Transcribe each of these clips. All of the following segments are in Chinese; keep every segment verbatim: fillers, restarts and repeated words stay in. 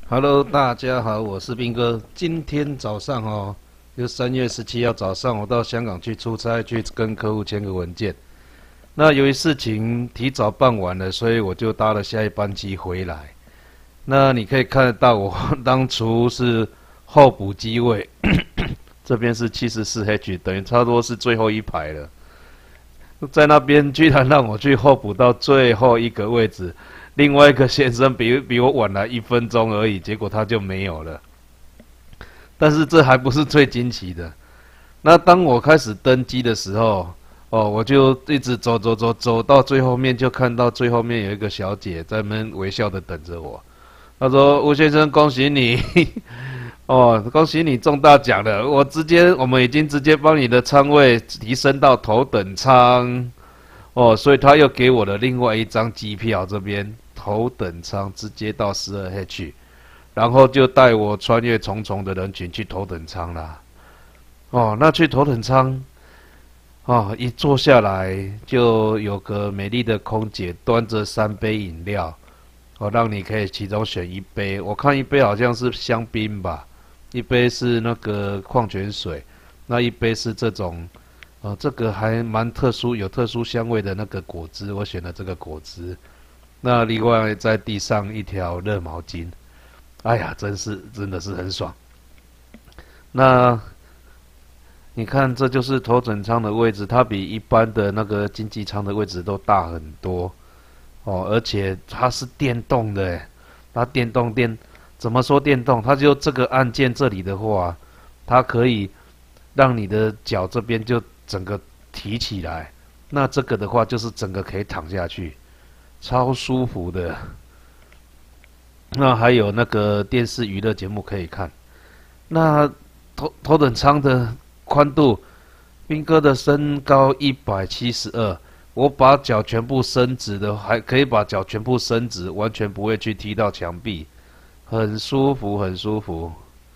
Hello，大家好，我是斌哥。今天早上哦，就三月十七号早上，我到香港去出差，去跟客户签个文件。那由于事情提早办完了，所以我就搭了下一班机回来。那你可以看得到，我当初是候补机位，这边是七十四 H， 等于差不多是最后一排了。在那边居然让我去候补到最后一个位置。另外一个先生比比我晚来一分钟而已，结果他就没有了。但是这还不是最惊奇的。那当我开始登机的时候，哦，我就一直走走走走到最后面，就看到最后面有一个小姐在那边微笑的等着我。她说：“吴先生，恭喜你，哦，恭喜你中大奖了！我直接，我们已经直接帮你的舱位提升到头等舱。”哦，所以他又给我了另外一张机票，这边头等舱直接到十二 H， 然后就带我穿越重重的人群去头等舱啦。哦，那去头等舱，哦，一坐下来就有个美丽的空姐端着三杯饮料，哦，让你可以其中选一杯。我看一杯好像是香槟吧，一杯是那个矿泉水，那一杯是这种。哦，这个还蛮特殊，有特殊香味的那个果汁，我选了这个果汁。那另外在地上一条热毛巾，哎呀，真是真的是很爽。那你看，这就是头等舱的位置，它比一般的那个经济舱的位置都大很多哦，而且它是电动的诶，它电动电怎么说电动？它就这个按键这里的话，它可以让你的脚这边就整个提起来，那这个的话就是整个可以躺下去，超舒服的。那还有那个电视娱乐节目可以看。那头头等舱的宽度，斌哥的身高一百七十二，我把脚全部伸直的，还可以把脚全部伸直，完全不会去踢到墙壁，很舒服，很舒服。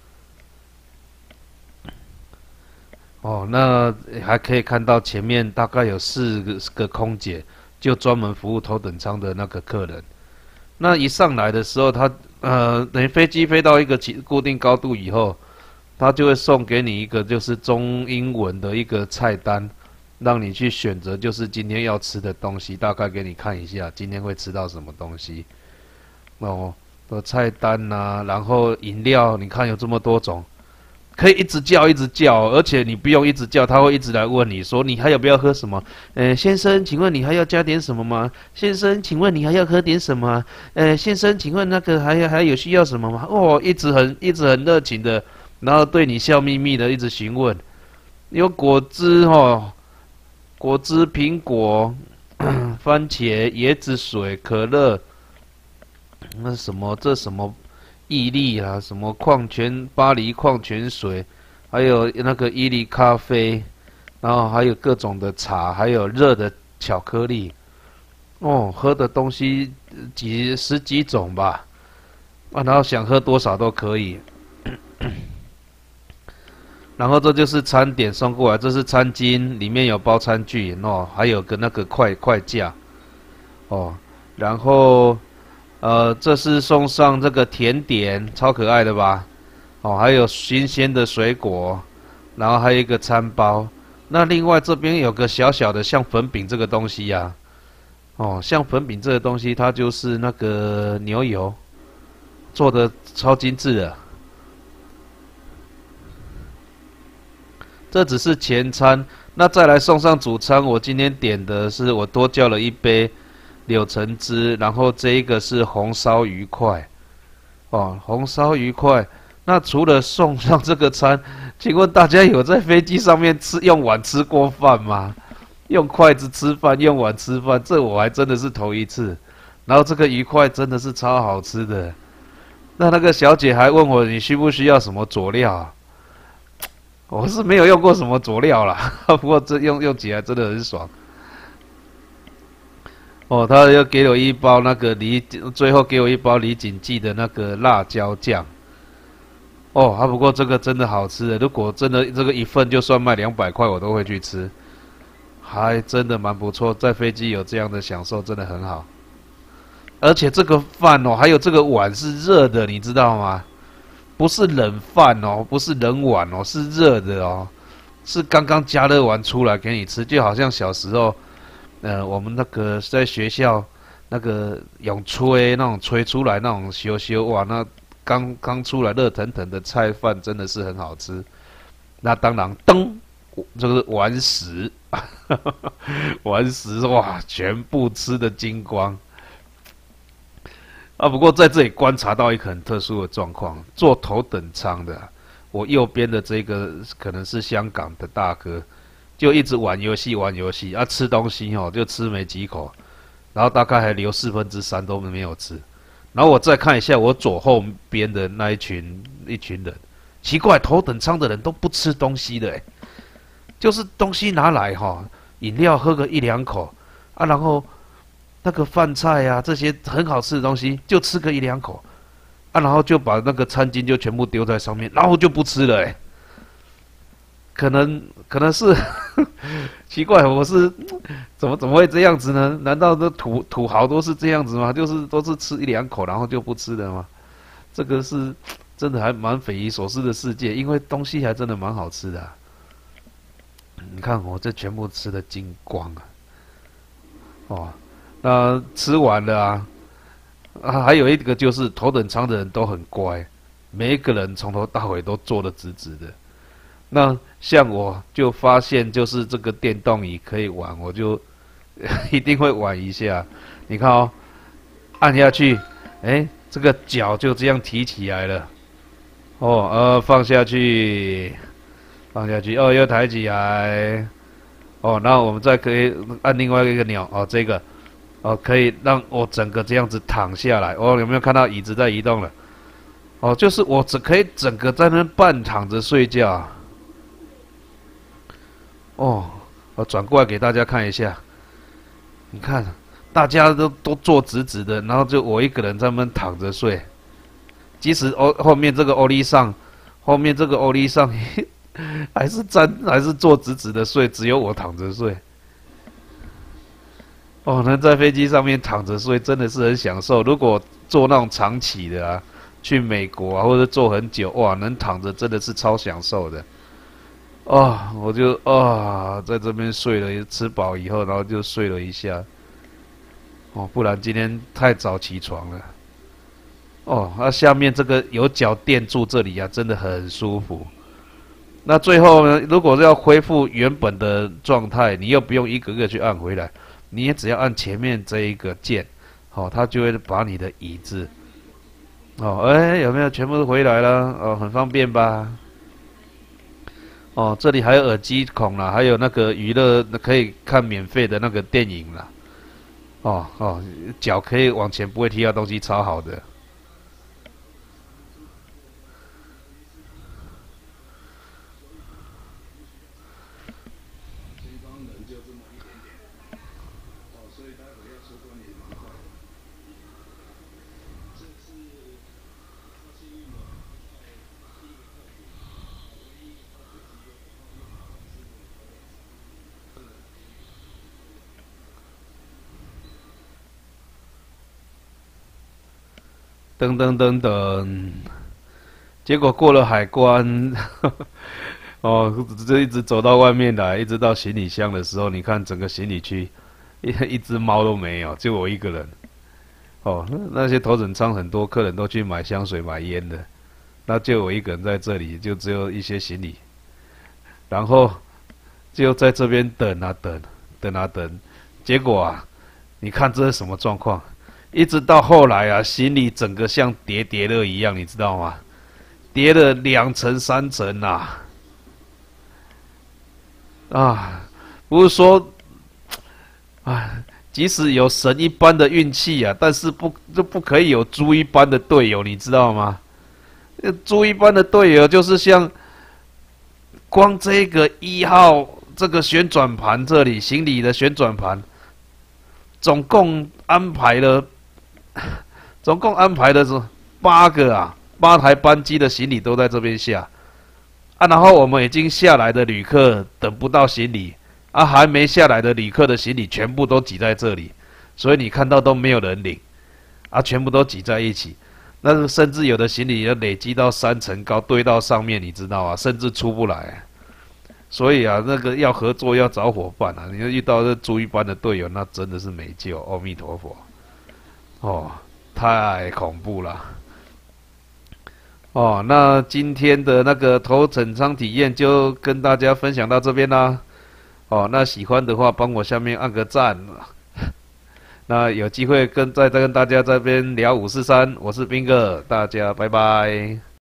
哦，那还可以看到前面大概有四个个空姐，就专门服务头等舱的那个客人。那一上来的时候，他呃，等于飞机飞到一个固定高度以后，他就会送给你一个就是中英文的一个菜单，让你去选择就是今天要吃的东西，大概给你看一下今天会吃到什么东西。哦，的菜单呐、啊，然后饮料，你看有这么多种。可以一直叫一直叫，而且你不用一直叫，他会一直来问你说你还有不要喝什么？呃，先生，请问你还要加点什么吗？先生，请问你还要喝点什么？呃，先生，请问那个还有还有需要什么吗？哦，一直很一直很热情的，然后对你笑眯眯的一直询问。有果汁哦，果汁、苹果、番茄、椰子水、可乐，那什么这什么？毅力啊，什么矿泉巴黎矿泉水，还有那个伊利咖啡，然后还有各种的茶，还有热的巧克力，哦，喝的东西几十几种吧，啊，然后想喝多少都可以。然后这就是餐点送过来，这是餐巾，里面有包餐具哦，还有个那个快快架，哦，然后。呃，这是送上这个甜点，超可爱的吧？哦，还有新鲜的水果，然后还有一个餐包。那另外这边有个小小的像粉饼这个东西呀、啊，哦，像粉饼这个东西，它就是那个牛油做的超精致的。这只是前餐，那再来送上主餐。我今天点的是我多叫了一杯。柳橙汁，然后这一个是红烧鱼块，哦，红烧鱼块。那除了送上这个餐，请问大家有在飞机上面吃用碗吃过饭吗？用筷子吃饭，用碗吃饭，这我还真的是头一次。然后这个鱼块真的是超好吃的。那那个小姐还问我你需不需要什么佐料啊？我是没有用过什么佐料啦，不过这用用起来真的很爽。哦，他又给我一包那个李，最后给我一包李锦记的那个辣椒酱。哦，啊，不过这个真的好吃的，如果真的这个一份就算卖两百块，我都会去吃，还真的蛮不错。在飞机有这样的享受，真的很好。 而且这个饭哦，还有这个碗是热的，你知道吗？不是冷饭哦，不是冷碗哦，是热的哦，是刚刚加热完出来给你吃，就好像小时候，呃，我们那个在学校那个用吹那种吹出来那种烧烧哇，那刚刚出来热腾腾的菜饭真的是很好吃。那当然，噔，这个完食，完食哇，全部吃得精光。啊，不过在这里观察到一个很特殊的状况，坐头等舱的，我右边的这个可能是香港的大哥，就一直玩游戏玩游戏啊，吃东西哦就吃没几口，然后大概还留四分之三都没有吃。然后我再看一下我左后边的那一群一群人，奇怪，头等舱的人都不吃东西的，诶，就是东西拿来哈，饮料喝个一两口啊，然后。那个饭菜啊，这些很好吃的东西，就吃个一两口，啊，然后就把那个餐巾就全部丢在上面，然后就不吃了，哎，可能可能是奇怪，我是怎么怎么会这样子呢？难道这土土豪都是这样子吗？就是都是吃一两口，然后就不吃的吗？这个是真的还蛮匪夷所思的世界，因为东西还真的蛮好吃的啊。你看我这全部吃的精光啊，哦。那吃完了啊，啊，还有一个就是头等舱的人都很乖，每一个人从头到尾都坐得直直的。那像我就发现，就是这个电动椅可以玩，我就一定会玩一下。你看哦，按下去，哎，这个脚就这样提起来了。哦，呃，放下去，放下去，哦，又抬起来。哦，那我们再可以按另外一个钮，哦，这个。哦，可以让我整个这样子躺下来。哦，有没有看到椅子在移动了？哦，就是我只可以整个在那半躺着睡觉。哦，我转过来给大家看一下。你看，大家都都坐直直的，然后就我一个人在那边躺着睡。即使哦后面这个欧力上，后面这个欧力上还是站还是坐直直的睡，只有我躺着睡。哦，能在飞机上面躺着睡真的是很享受。如果坐那种长期的啊，去美国啊，或者坐很久，哇，能躺着真的是超享受的。哦，我就啊、哦，在这边睡了，吃饱以后，然后就睡了一下。哦，不然今天太早起床了。哦，那、啊、下面这个有脚垫住这里啊，真的很舒服。那最后呢，如果是要恢复原本的状态，你又不用一个个去按回来。你也只要按前面这一个键，好、哦，它就会把你的椅子，哦，哎，有没有全部都回来了？哦，很方便吧？哦，这里还有耳机孔啦，还有那个娱乐可以看免费的那个电影啦。哦哦，脚可以往前，不会踢到东西，超好的。噔噔噔噔，结果过了海关，哦，这一直走到外面来，一直到行李箱的时候，你看整个行李区，一一只猫都没有，就我一个人。哦，那些头等舱很多客人都去买香水、买烟的，那就我一个人在这里，就只有一些行李，然后就在这边等啊等，等啊等，结果啊，你看这是什么状况？一直到后来啊，行李整个像叠叠乐一样，你知道吗？叠了两层、三层呐、啊！啊，不是说，啊，即使有神一般的运气啊，但是不就不可以有猪一般的队友，你知道吗？猪一般的队友就是像，光这个一号这个旋转盘这里，行李的旋转盘，总共安排了。总共安排的是八个啊，八台班机的行李都在这边下啊，然后我们已经下来的旅客等不到行李啊，还没下来的旅客的行李全部都挤在这里，所以你看到都没有人领啊，全部都挤在一起。那个甚至有的行李要累积到三层高，堆到上面，你知道吗？甚至出不来。所以啊，那个要合作要找伙伴啊，你要遇到这猪一般的队友，那真的是没救。阿弥陀佛，哦，太恐怖了。哦，那今天的那个头等舱体验就跟大家分享到这边啦。哦，那喜欢的话帮我下面按个赞。那有机会跟再再跟大家这边聊五四三，我是斌哥，大家拜拜。